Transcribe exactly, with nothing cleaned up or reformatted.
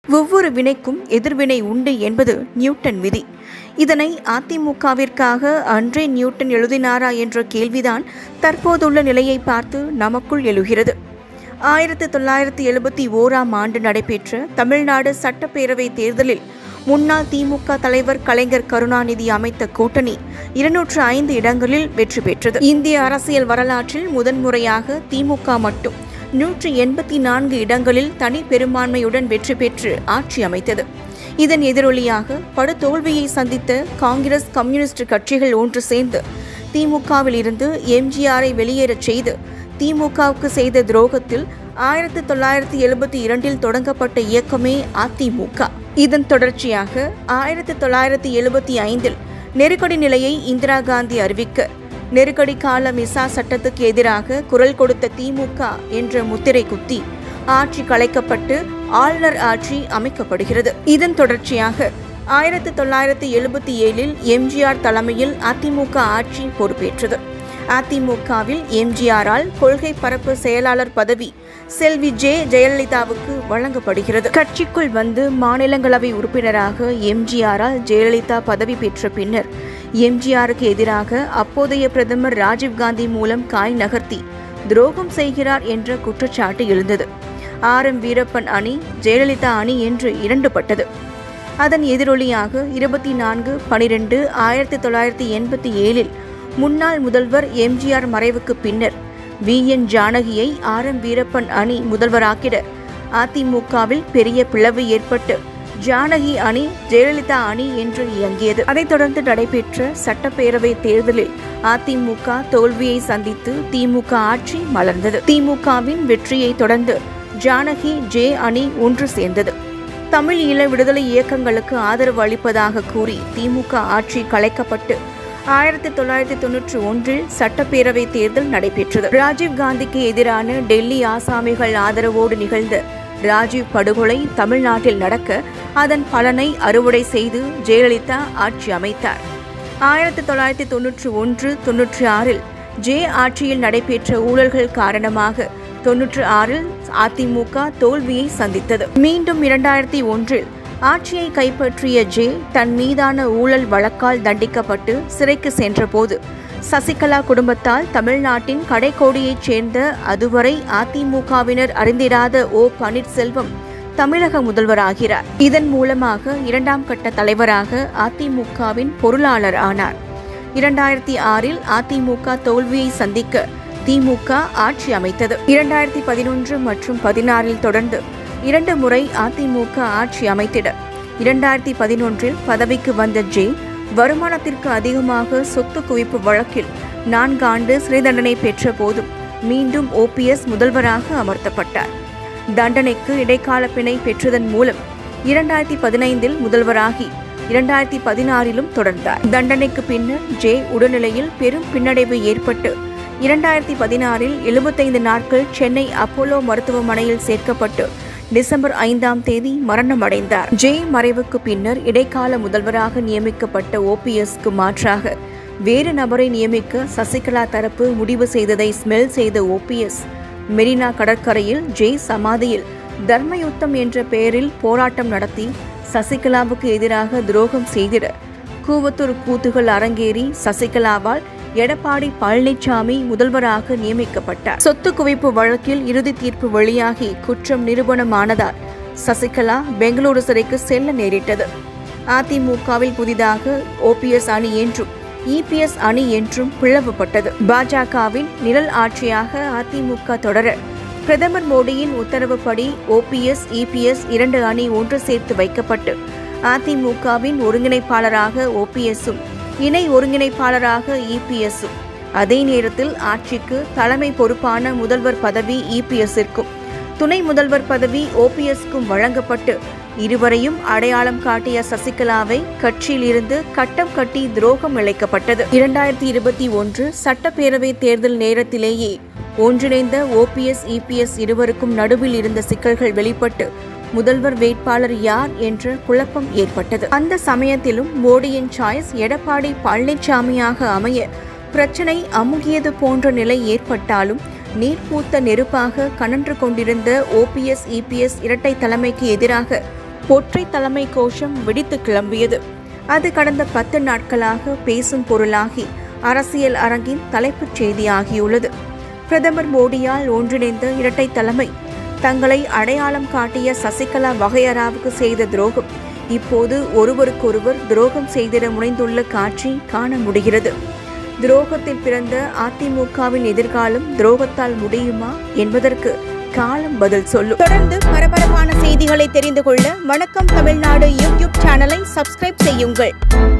ஒவ்வொரு வினைக்கும் எதிர்வினை உண்டு என்பது நியூட்டன் விதி. இதனை அதிமுகவிற்காக அன்றே நியூட்டன் எழுதினாரா என்ற கேள்விதான் தற்போதுள்ள நிலையை பார்த்து நமக்குள் எழுகிறது. ஆயிரத்தி தொள்ளாயிரத்தி எழுபத்தி ஓராம் ஆண்டு நடைபெற்ற தமிழ்நாடு சட்டப்பேரவை தேர்தலில் முன்னாள் திமுக தலைவர் கலைஞர் கருணாநிதி அமைத்த கூட்டணி இருநூற்று ஐந்து இடங்களில் வெற்றி பெற்றது. இந்திய அரசியல் வரலாற்றில் முதன்முறையாக திமுக மட்டும் நூற்றி எண்பத்தி நான்கு இடங்களில் தனி பெரும்பான்மையுடன் வெற்றி பெற்று ஆட்சி அமைத்தது. இதன் எதிரொலியாக படுதோல்வியை சந்தித்த காங்கிரஸ், கம்யூனிஸ்ட் கட்சிகள் ஒன்று சேர்ந்து திமுகவில் இருந்து எம்ஜிஆரை வெளியேறச் செய்து திமுகவுக்கு செய்த துரோகத்தில் ஆயிரத்தி தொள்ளாயிரத்தி எழுபத்தி இரண்டில் தொடங்கப்பட்ட இயக்கமே அதிமுக. இதன் தொடர்ச்சியாக ஆயிரத்தி தொள்ளாயிரத்தி எழுபத்தி ஐந்தில் நெருக்கடி நிலையை இந்திரா காந்தி அறிவிக்க நெருக்கடி கால மிசா சட்டத்துக்கு எதிராக குரல் கொடுத்த திமுக என்ற முத்திரை குத்தி ஆட்சி கலைக்கப்பட்டு ஆளுநர் ஆட்சி அமைக்கப்படுகிறது. இதன் தொடர்ச்சியாக ஆயிரத்தி தொள்ளாயிரத்தி எழுபத்தி ஏழில் எம்ஜிஆர் தலைமையில் அதிமுக ஆட்சி பொறுப்பேற்றது. அதிமுகவில் எம்ஜிஆரால் கொள்கை பரப்பு செயலாளர் பதவி செல்வி ஜே ஜெயலலிதாவுக்கு வழங்கப்படுகிறது. கட்சிக்குள் வந்து மாநிலங்களவை உறுப்பினராக எம்ஜிஆரால் ஜெயலலிதா பதவி பெற்ற பின்னர் எம்ஜிஆருக்கு எதிராக அப்போதைய பிரதமர் ராஜீவ்காந்தி மூலம் காய் நகர்த்தி துரோகம் செய்கிறார் என்ற குற்றச்சாட்டு எழுந்தது. ஆர் எம் வீரப்பன் அணி, ஜெயலலிதா அணி என்று இரண்டுபட்டது. அதன் எதிரொலியாக இருபத்தி நான்கு பனிரெண்டு ஆயிரத்தி தொள்ளாயிரத்தி எண்பத்தி ஏழில் முன்னாள் முதல்வர் எம்ஜிஆர் மறைவுக்கு பின்னர் வி என் ஜானகியை ஆர் எம் வீரப்பன் அணி முதல்வராக்கிட அதிமுகவில் பெரிய பிளவு ஏற்பட்டு ஜானகி அணி, ஜெயலலிதா அணி என்று இயங்கியது. அதைத் தொடர்ந்து நடைபெற்ற சட்டப்பேரவை தேர்தலில் அதிமுக தோல்வியை சந்தித்து திமுக ஆட்சி மலர்ந்தது. திமுகவின் வெற்றியை தொடர்ந்து ஜானகி ஜே அணி ஒன்று சேர்ந்தது. தமிழ் ஈழ விடுதலை இயக்கங்களுக்கு ஆதரவு அளிப்பதாக கூறி திமுக ஆட்சி கலைக்கப்பட்டு ஆயிரத்தி தொள்ளாயிரத்தி தொன்னூற்றி ஒன்றில் சட்டப்பேரவை தேர்தல் நடைபெற்றது. ராஜீவ் காந்திக்கு எதிரான டெல்லி ஆசாமிகள் ஆதரவோடு நிகழ்ந்த ராஜீவ் படுகொலை தமிழ்நாட்டில் நடக்க அதன் பலனை அறுவடை செய்து ஜெயலலிதா ஆட்சி அமைத்தார். ஆயிரத்தி தொள்ளாயிரத்தி தொன்னூற்றி ஒன்று தொன்னூற்றி ஆறில் ஜே ஆட்சியில் நடைபெற்ற ஊழல்கள் காரணமாக தொன்னூற்றி ஆறில் அதிமுக தோல்வியை சந்தித்தது. மீண்டும் இரண்டாயிரத்தி ஒன்றில் ஆட்சியை கைப்பற்றிய ஜே தன் மீதான ஊழல் வழக்கால் தண்டிக்கப்பட்டு சிறைக்கு சென்றபோது சசிகலா குடும்பத்தால் தமிழ்நாட்டின் கடைக்கோடியைச் சேர்ந்த அதுவரை அதிமுகவினர் அறிந்திராத ஓ பன்னீர்செல்வம் தமிழக முதல்வராகிறார். இதன் மூலமாக இரண்டாம் கட்ட தலைவராக அதிமுகவின் பொருளாளர் ஆனார். இரண்டாயிரத்தி ஆறில் அதிமுக தோல்வியை சந்திக்க திமுக ஆட்சி அமைத்தது. இரண்டாயிரத்தி பதினொன்று மற்றும் பதினாறில் தொடர்ந்து இரண்டு முறை அதிமுக ஆட்சி அமைத்திட இரண்டாயிரத்தி பதினொன்றில் பதவிக்கு வந்த ஜே வருமானத்திற்கு அதிகமாக சொத்து குவிப்பு வழக்கில் நான்கு ஆண்டு சிறை தண்டனை பெற்ற போதும் மீண்டும் ஓபிஎஸ் முதல்வராக அமர்த்தப்பட்டார். தண்டனைக்கு இடைக்கால பிணை பெற்றதன் மூலம் இரண்டாயிரத்தி பதினைந்தில் முதல்வராகி இரண்டாயிரத்தி பதினாறிலும் தொடர்ந்தார். தண்டனைக்கு பின்னர் ஜே உடல்நிலையில் பெரும் பின்னடைவு ஏற்பட்டு இரண்டாயிரத்தி பதினாறில் எழுபத்தைந்து நாட்கள் சென்னை அப்போலோ மருத்துவமனையில் சேர்க்கப்பட்டு டிசம்பர் ஐந்தாம் தேதி மரணமடைந்தார். ஜே மறைவுக்கு பின்னர் இடைக்கால முதல்வராக நியமிக்கப்பட்ட ஓபிஎஸ்க்கு மாற்றாக வேறு நபரை நியமிக்க சசிகலா தரப்பு முடிவு செய்ததை ஸ்மெல் செய்த ஓபிஎஸ் மெரினா கடற்கரையில் ஜே சமாதியில் தர்மயுத்தம் என்ற பெயரில் போராட்டம் நடத்தி சசிகலாவுக்கு எதிராக துரோகம் செய்திட கூவத்தூர் கூத்துகள் அரங்கேறி சசிகலாவால் எடப்பாடி பழனிசாமி முதல்வராக நியமிக்கப்பட்டார். சொத்து குவிப்பு வழக்கில் இறுதி தீர்ப்பு வெளியாகி குற்றம் நிரூபணமானதால் சசிகலா பெங்களூரு சிறைக்கு செல்ல நேரிட்டது. அதிமுகவில் புதிதாக ஓபிஎஸ் அணி என்றும் இபிஎஸ் அணி என்றும் பிளவுபட்டது. பாஜகவின் நிழல் ஆட்சியாக அதிமுக தொடர பிரதமர் மோடியின் உத்தரவுப்படி ஓபிஎஸ், இபிஎஸ் இரண்டு அணி ஒன்று சேர்த்து வைக்கப்பட்டு அதிமுகவின் ஒருங்கிணைப்பாளராக ஓபிஎஸும் இணை ஒருங்கிணைப்பாளராக இபிஎஸும் அதே நேரத்தில் ஆட்சிக்கு தலைமை பொறுப்பான முதல்வர் பதவி இபிஎஸ்ஸிற்கும் துணை முதல்வர் பதவி ஓபிஎஸ்க்கும் வழங்கப்பட்டு இருவரையும் அடையாளம் காட்டிய சசிகலாவை கட்சியில் இருந்து கட்டம் கட்டி துரோகம் இழைக்கப்பட்டது. இரண்டாயிரத்தி இருபத்தி ஒன்று சட்டப்பேரவை தேர்தல் நேரத்திலேயே ஒன்றிணைந்த ஓபிஎஸ், இபிஎஸ் இருவருக்கும் நடுவில் இருந்த சிக்கல்கள் வெளிப்பட்டு முதல்வர் வேட்பாளர் யார் என்ற குழப்பம் ஏற்பட்டது. அந்த சமயத்திலும் மோடியின் சாய்ஸ் எடப்பாடி பழனிசாமியாக அமைய பிரச்சனை அமுகியது போன்ற நிலை ஏற்பட்டாலும் நீர்பூத்த நெருப்பாக கனன்று கொண்டிருந்த ஓபிஎஸ், இபிஎஸ் இரட்டை தலைமைக்கு எதிராக ஒற்றை தலைமை கோஷம் வெடித்து கிளம்பியது. அது கடந்த பத்து நாட்களாக பேசும் பொருளாகி அரசியல் அரங்கின் தலைப்புச் செய்தியாகியுள்ளது. பிரதமர் மோடியால் ஒன்றிணைந்த இரட்டை தலைமை தங்களை அடையாளம் காட்டிய சசிகலா வகையறாவுக்கு செய்த துரோகம் இப்போது ஒருவருக்கொருவர் துரோகம் செய்திட முனைந்துள்ள காட்சி காண முடிகிறது. துரோகத்தில் பிறந்த அதிமுகவின் எதிர்காலம் துரோகத்தால் முடியுமா என்பதற்கு காலம் பதில் சொல்லும். தொடர்ந்து பரபரப்பான செய்திகளை தெரிந்து கொள்ள வணக்கம் தமிழ்நாடு யூடியூப் சேனலை சப்ஸ்கிரைப் செய்யுங்கள்.